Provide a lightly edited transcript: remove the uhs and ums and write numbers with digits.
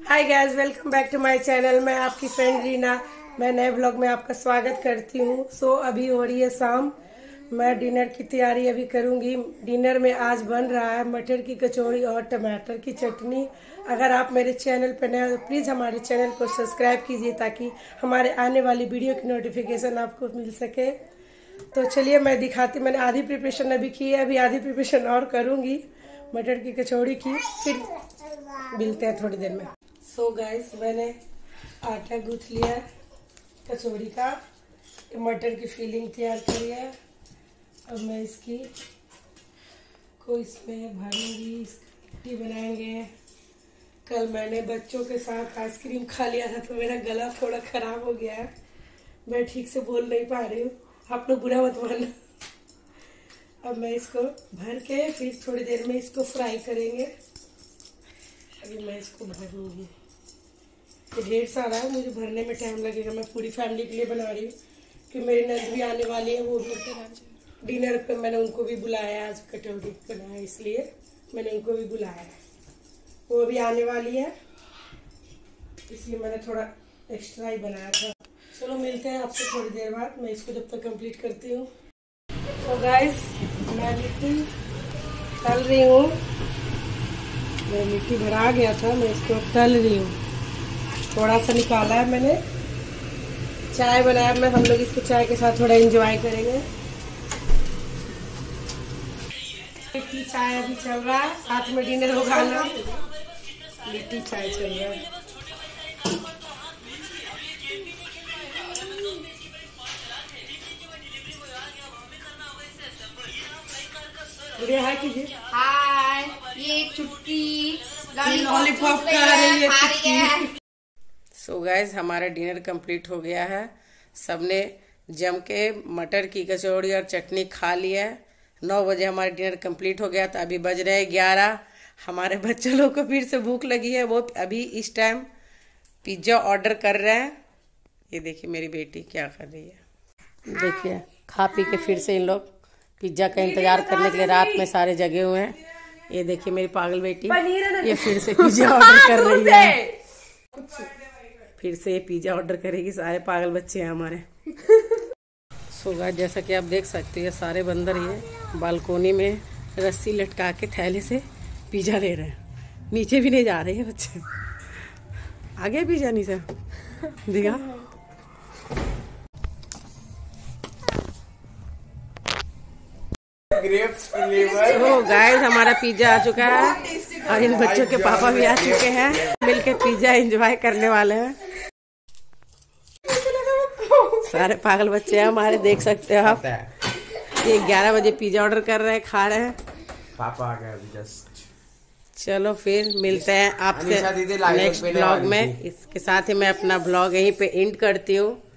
Hi guys, welcome back to my channel. मैं आपकी friend Reena, मैं नए ब्लॉग में आपका स्वागत करती हूँ। सो अभी हो रही है शाम, मैं डिनर की तैयारी अभी करूँगी। डिनर में आज बन रहा है मटर की कचौड़ी और टमाटर की चटनी। अगर आप मेरे चैनल पर नए हो तो प्लीज़ हमारे चैनल को सब्सक्राइब कीजिए ताकि हमारे आने वाली वीडियो की नोटिफिकेशन आपको मिल सके। तो चलिए मैं दिखाती, मैंने आधी प्रिपरेशन अभी की है, अभी आधी प्रिपरेशन और करूँगी मटर की कचौड़ी की, फिर मिलते हैं थोड़ी देर में। सो गाइस, मैंने आटा गूंथ लिया है कचौड़ी का, मटर की फीलिंग तैयार करी है। अब मैं इसकी को इसमें भरूंगी, लिट्टी बनाएंगे। कल मैंने बच्चों के साथ आइसक्रीम खा लिया था तो मेरा गला थोड़ा खराब हो गया है, मैं ठीक से बोल नहीं पा रही हूँ, आप लोग बुरा मत मानना। अब मैं इसको भर के फिर थोड़ी देर में इसको फ्राई करेंगे। अभी मैं इसको भरूंगी, तो ढेर सारा है, मुझे भरने में टाइम लगेगा। मैं पूरी फैमिली के लिए बना रही हूँ कि मेरी नंद भी आने वाली है, वो भी डिनर पे मैंने उनको भी बुलाया। आज कटौती बनाया इसलिए मैंने उनको भी बुलाया, वो भी आने वाली है, इसलिए मैंने थोड़ा एक्स्ट्रा ही बनाया था। चलो मिलते हैं आपसे थोड़ी देर बाद, मैं इसको जब तक कंप्लीट करती हूँ। तो गाइस, मैं लिट्टी तल रही हूँ, मेरी लिट्टी भरा गया था, मैं इसको तल रही हूँ। थोड़ा सा निकाला है मैंने, चाय बनाया मैं, हम लोग इसको चाय के साथ थोड़ा एंजॉय करेंगे। लिट्टी चाय अभी चल रहा है, साथ में डिनर होगा ना, लिट्टी चाय चल रहा है। हाय कीजिए। हाय, ये चुटकी लॉलीपॉप खा रही है। सो गाइस, हमारा डिनर कंप्लीट हो गया है, सबने जम के मटर की कचौड़ी और चटनी खा लिया है। 9 बजे हमारा डिनर कंप्लीट हो गया था, अभी बज रहे हैं 11। हमारे बच्चों लोग को फिर से भूख लगी है, वो अभी इस टाइम पिज्जा ऑर्डर कर रहे हैं। ये देखिए मेरी बेटी क्या कर रही है, देखिए खा पी के फिर से इन लोग पिज्जा का इंतजार करने के लिए रात में सारे जगे हुए हैं। ये देखिए मेरी पागल बेटी, ये फिर से पिज्जा ऑर्डर कर रही है, फिर से ये पिज्जा ऑर्डर करेगी। सारे पागल बच्चे हैं हमारे। सो गाइस, जैसा कि आप देख सकते हैं, सारे बंदर ये बालकोनी में रस्सी लटका के थैले से पिज्जा ले रहे हैं, नीचे भी नहीं जा रहे हैं बच्चे। आगे पिज्जा नीचे दिखा। तो गाइस, हमारा पिज्जा आ चुका है और इन बच्चों के पापा भी आ चुके हैं, मिलके पिज्जा एंजॉय करने वाले हैं। सारे पागल बच्चे हैं हमारे, देख सकते हो आप। ये 11 बजे पिज्जा ऑर्डर कर रहे हैं, खा रहे हैं। पापा आ गए अभी जस्ट। चलो फिर मिलते हैं आपसे नेक्स्ट ब्लॉग में। इसके साथ ही मैं अपना ब्लॉग यहीं पे एंड करती हूँ।